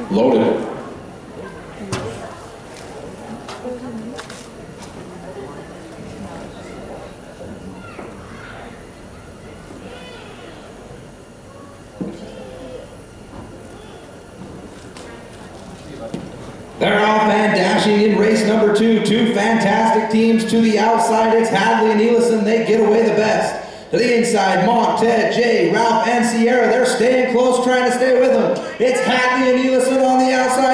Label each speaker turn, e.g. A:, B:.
A: Loaded. They're off and dashing in race number 2. Two fantastic teams to the outside. It's Hadley and Elison. They get away the best. To the inside, Mont, Ted, Jay, Ralph, and Sierra. They're staying close, trying to stay with them. It's Hadley and Elison on the outside.